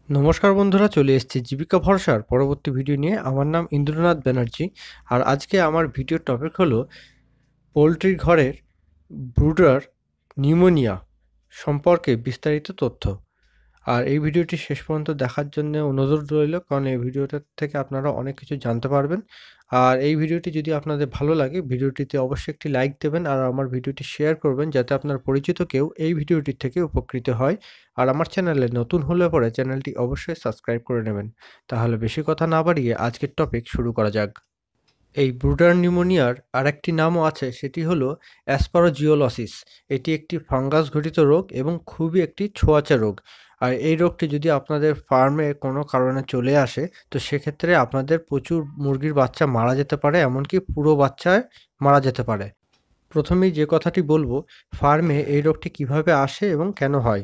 নমস্কার বন্ধুরা, চলে এসেছি জীবিকা ভরসার পরবর্তী ভিডিও নিয়ে। আমার নাম ইন্দ্রনাথ ব্যানার্জি। আর আজকে আমার ভিডিওর টপিক হলো পোলট্রির ঘরের ব্রুডার নিউমোনিয়া সম্পর্কে বিস্তারিত তথ্য। আর এই ভিডিওটি শেষ পর্যন্ত দেখার জন্য অনুরোধ রইল, কারণ এই ভিডিওটার থেকে আপনারা অনেক কিছু জানতে পারবেন। আর এই ভিডিওটি যদি আপনাদের ভালো লাগে, ভিডিওটিতে অবশ্যই একটি লাইক দেবেন আর আমার ভিডিওটি শেয়ার করবেন, যাতে আপনার পরিচিত কেউ এই ভিডিওটির থেকে উপকৃত হয়। আর আমার চ্যানেলে নতুন হলে পরে চ্যানেলটি অবশ্যই সাবস্ক্রাইব করে নেবেন। তাহলে বেশি কথা না বাড়িয়ে আজকের টপিক শুরু করা যাক। এই ব্রুডার নিউমোনিয়ার আরেকটি নামও আছে, সেটি হলো অ্যাসপারজিওলসিস। এটি একটি ফাঙ্গাস ঘটিত রোগ এবং খুবই একটি ছোঁয়াচে রোগ। আর এই রোগটি যদি আপনাদের ফার্মে কোনো কারণে চলে আসে, তো সেক্ষেত্রে আপনাদের প্রচুর মুরগির বাচ্চা মারা যেতে পারে, এমনকি পুরো বাচ্চায় মারা যেতে পারে। প্রথমেই যে কথাটি বলবো, ফার্মে এই রোগটি কিভাবে আসে এবং কেন হয়।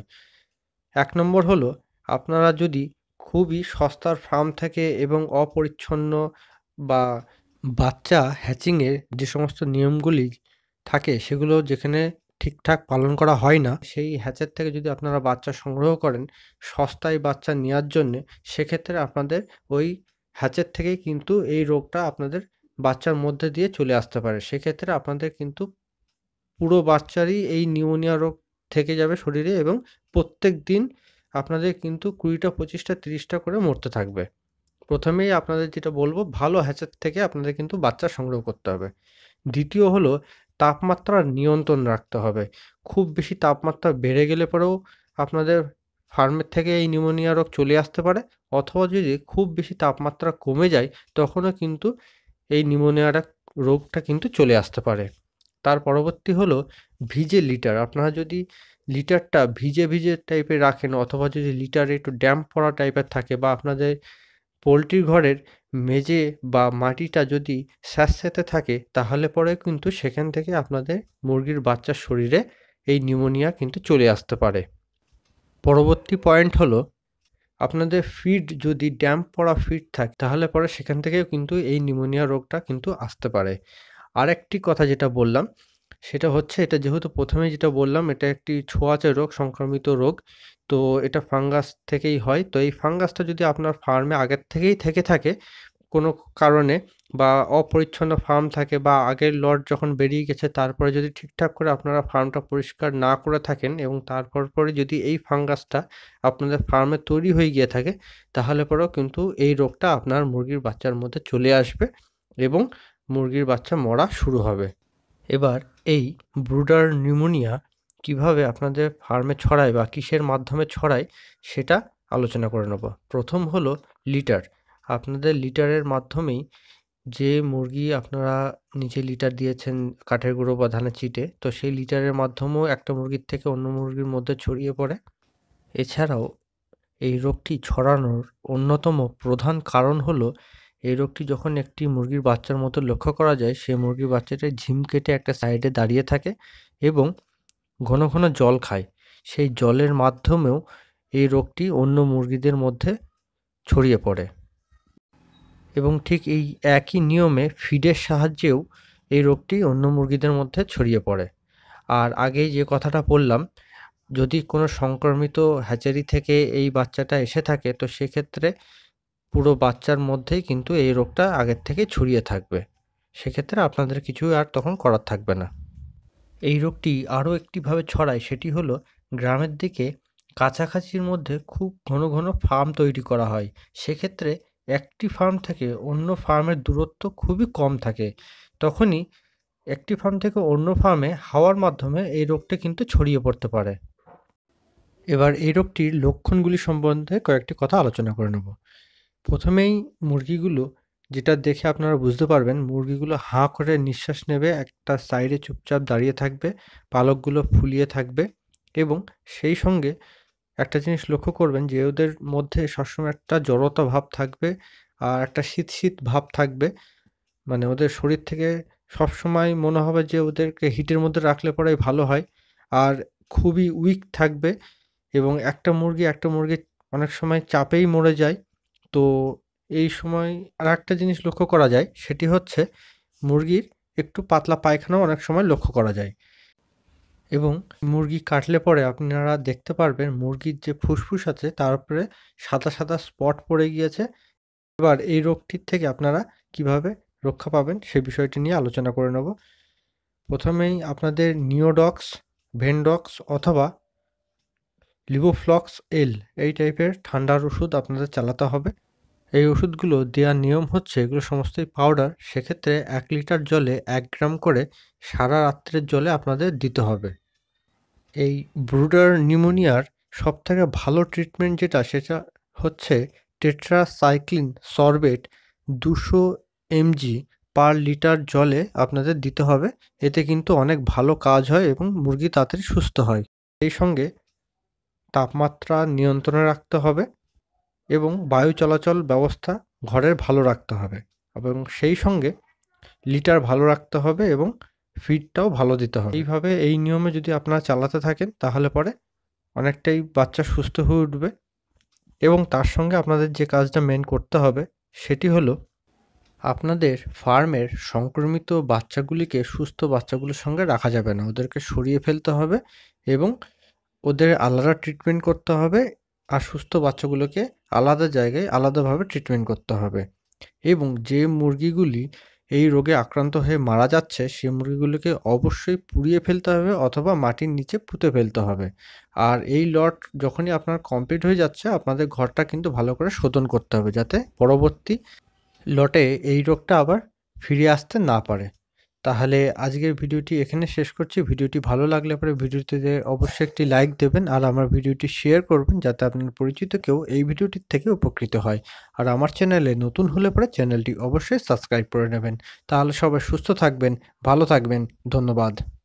১ নম্বর হলো, আপনারা যদি খুবই সস্তার ফার্ম থেকে এবং অপরিচ্ছন্ন বা বাচ্চা হ্যাচিংয়ের যে সমস্ত নিয়মগুলি থাকে সেগুলো যেখানে ঠিকঠাক পালন করা হয় না, সেই হ্যাচের থেকে যদি আপনারা বাচ্চা সংগ্রহ করেন সস্তায় বাচ্চা নেওয়ার জন্যে, সেক্ষেত্রে আপনাদের ওই হ্যাচের থেকেই কিন্তু এই রোগটা আপনাদের বাচ্চার মধ্যে দিয়ে চলে আসতে পারে। সেক্ষেত্রে আপনাদের কিন্তু পুরো বাচ্চারই এই নিউমোনিয়া রোগ থেকে যাবে শরীরে, এবং প্রত্যেক দিন আপনাদের কিন্তু ২০টা ২৫টা ৩০টা করে মরতে থাকবে। প্রথমেই আপনাদের যেটা বলবো, ভালো হ্যাচার থেকে আপনাদের কিন্তু বাচ্চা সংগ্রহ করতে হবে। দ্বিতীয় হলো, তাপমাত্রার নিয়ন্ত্রণ রাখতে হবে। খুব বেশি তাপমাত্রা বেড়ে গেলে পরেও আপনাদের ফার্মের থেকে এই নিউমোনিয়া রোগ চলে আসতে পারে, অথবা যদি খুব বেশি তাপমাত্রা কমে যায় তখনও কিন্তু এই নিউমোনিয়াটা রোগটা কিন্তু চলে আসতে পারে। তার পরবর্তী হলো ভিজে লিটার। আপনারা যদি লিটারটা ভিজে ভিজে টাইপের রাখেন, অথবা যদি লিটারে একটু ড্যাম্প পড়া টাইপের থাকে, বা আপনাদের পোলট্রির ঘরের মেঝে বা মাটিটা যদি স্যাঁতসেঁতে থাকে, তাহলে পরে কিন্তু সেখান থেকে আপনাদের মুরগির বাচ্চার শরীরে এই নিউমোনিয়া কিন্তু চলে আসতে পারে। পরবর্তী পয়েন্ট হলো, আপনাদের ফিড যদি ড্যাম্প পড়া ফিড থাকে, তাহলে পরে সেখান থেকেও কিন্তু এই নিউমোনিয়া রোগটা কিন্তু আসতে পারে। আরেকটি কথা যেটা বললাম, সেটা হচ্ছে, এটা যেহেতু প্রথমেই যেটা বললাম, এটা একটি ছোঁয়াচে রোগ, সংক্রামিত রোগ। তো এটা ফাঙ্গাস থেকেই হয়। তো এই ফাঙ্গাসটা যদি আপনার ফার্মে আগের থেকেই থেকে থাকে কোনো কারণে, বা অপরিচ্ছন্ন ফার্ম থাকে, বা আগের লট যখন বেরিয়ে গেছে তারপরে যদি ঠিকঠাক করে আপনারা ফার্মটা পরিষ্কার না করে থাকেন, এবং তারপর পরে যদি এই ফাঙ্গাসটা আপনাদের ফার্মে তৈরি হয়ে গিয়ে থাকে, তাহলে পরেও কিন্তু এই রোগটা আপনার মুরগির বাচ্চার মধ্যে চলে আসবে এবং মুরগির বাচ্চা মরা শুরু হবে। এবার এই ব্রুডার নিউমোনিয়া কিভাবে আপনাদের ফার্মে ছড়ায় বা কিসের মাধ্যমে ছড়ায়, সেটা আলোচনা করে নেব। প্রথম হলো লিটার। আপনাদের লিটারের মাধ্যমেই, যে মুরগি আপনারা নিচে লিটার দিয়েছেন কাঠের গুঁড়ো বা ধানের চিটে, তো সেই লিটারের মাধ্যমেও একটা মুরগির থেকে অন্য মুরগির মধ্যে ছড়িয়ে পড়ে। এছাড়াও এই রোগটি ছড়ানোর অন্যতম প্রধান কারণ হলো, এই রোগটি যখন একটি মুরগির বাচ্চার মতো লক্ষ্য করা যায়, সেই মুরগির বাচ্চাটা ঝিম কেটে একটা সাইডে দাঁড়িয়ে থাকে এবং ঘন ঘন জল খায়। সেই জলের মাধ্যমেও এই রোগটি অন্য মুরগিদের মধ্যে ছড়িয়ে পড়ে, এবং ঠিক এই একই নিয়মে ফিডের সাহায্যেও এই রোগটি অন্য মুরগিদের মধ্যে ছড়িয়ে পড়ে। আর আগেই যে কথাটা বললাম, যদি কোনো সংক্রমিত হ্যাচারি থেকে এই বাচ্চাটা এসে থাকে, তো সেক্ষেত্রে পুরো বাচ্চার মধ্যেই কিন্তু এই রোগটা আগের থেকেই ছড়িয়ে থাকবে। সেক্ষেত্রে আপনাদের কিছুই আর তখন করার থাকবে না। এই রোগটি আরও একটিভাবে ছড়ায়, সেটি হলো গ্রামের দিকে কাছাকাছির মধ্যে খুব ঘন ঘন ফার্ম তৈরি করা হয়। সেক্ষেত্রে একটি ফার্ম থেকে অন্য ফার্মের দূরত্ব খুবই কম থাকে। তখনই একটি ফার্ম থেকে অন্য ফার্মে হাওয়ার মাধ্যমে এই রোগটা কিন্তু ছড়িয়ে পড়তে পারে। এবার এই রোগটির লক্ষণগুলি সম্বন্ধে কয়েকটি কথা আলোচনা করে নেব। প্রথমেই মুরগিগুলো, যেটা দেখে আপনারা বুঝতে পারবেন, মুরগিগুলো হাঁ করে নিঃশ্বাস নেবে, একটা সাইডে চুপচাপ দাঁড়িয়ে থাকবে, পালকগুলো ফুলিয়ে থাকবে, এবং সেই সঙ্গে একটা জিনিস লক্ষ্য করবেন যে ওদের মধ্যে সবসময় একটা জড়তা ভাব থাকবে, আর একটা শীত শীত ভাব থাকবে। মানে ওদের শরীর থেকে সবসময় মনে হবে যে ওদেরকে হিটের মধ্যে রাখলে পরেই ভালো হয়। আর খুবই উইক থাকবে, এবং একটা মুরগি অনেক সময় চাপেই মরে যায়। তো এই সময় আরেকটা জিনিস লক্ষ্য করা যায়, সেটি হচ্ছে মুরগির একটু পাতলা পায়খানাও অনেক সময় লক্ষ্য করা যায়। এবং মুরগি কাটলে পরে আপনারা দেখতে পারবেন মুরগির যে ফুসফুস আছে তার উপরে সাদা সাদা স্পট পড়ে গিয়েছে। এবার এই রোগটির থেকে আপনারা কিভাবে রক্ষা পাবেন সে বিষয়টি নিয়ে আলোচনা করে নেব। প্রথমেই আপনাদের নিওডক্স, ভেনডক্স অথবা লিভোফ্লক্স এল এই টাইপের ঠান্ডার ওষুধ আপনাদের চালাতে হবে। এই ওষুধগুলো দেওয়ার নিয়ম হচ্ছে এগুলো সমস্তই পাউডার, সেক্ষেত্রে 1 লিটার জলে 1 গ্রাম করে সারা রাত্রের জলে আপনাদের দিতে হবে। এই ব্রুডার নিউমোনিয়ার সবথেকে ভালো ট্রিটমেন্ট যেটা সেটা হচ্ছে টেট্রাসাইক্লিন সরবেট 200 mg পার লিটার জলে আপনাদের দিতে হবে। এতে কিন্তু অনেক ভালো কাজ হয় এবং মুরগি তাড়াতাড়ি সুস্থ হয়। এই সঙ্গে তাপমাত্রা নিয়ন্ত্রণে রাখতে হবে এবং বায়ু চলাচল ব্যবস্থা ঘরের ভালো রাখতে হবে এবং সেই সঙ্গে লিটার ভালো রাখতে হবে এবং ফিডটাও ভালো দিতে হবে। এইভাবে এই নিয়মে যদি আপনারা চালাতে থাকেন তাহলে পরে অনেকটাই বাচ্চা সুস্থ হয়ে উঠবে। এবং তার সঙ্গে আপনাদের যে কাজটা মেন করতে হবে সেটি হলো আপনাদের ফার্মের সংক্রমিত বাচ্চাগুলিকে সুস্থ বাচ্চাগুলোর সঙ্গে রাখা যাবে না, ওদেরকে সরিয়ে ফেলতে হবে এবং ওদের আলাদা ট্রিটমেন্ট করতে হবে আর সুস্থ বাচ্চাগুলোকে আলাদা জায়গায় আলাদাভাবে ট্রিটমেন্ট করতে হবে। এবং যে মুরগিগুলি এই রোগে আক্রান্ত হয়ে মারা যাচ্ছে সেই মুরগিগুলোকে অবশ্যই পুড়িয়ে ফেলতে হবে অথবা মাটির নিচে পুঁতে ফেলতে হবে। আর এই লট যখনই আপনার কমপ্লিট হয়ে যাচ্ছে আপনাদের ঘরটা কিন্তু ভালো করে শোধন করতে হবে যাতে পরবর্তী লটে এই রোগটা আবার ফিরে আসতে না পারে। তাহলে আজকের ভিডিওটি এখানে শেষ করছি। ভিডিওটি ভালো লাগলে পরে ভিডিওটিতে অবশ্যই একটি লাইক দেবেন আর আমার ভিডিওটি শেয়ার করবেন যাতে আপনার পরিচিত কেউ এই ভিডিওটির থেকে উপকৃত হয়। আর আমার চ্যানেলে নতুন হলে পরে চ্যানেলটি অবশ্যই সাবস্ক্রাইব করে নেবেন। তাহলে সবাই সুস্থ থাকবেন, ভালো থাকবেন। ধন্যবাদ।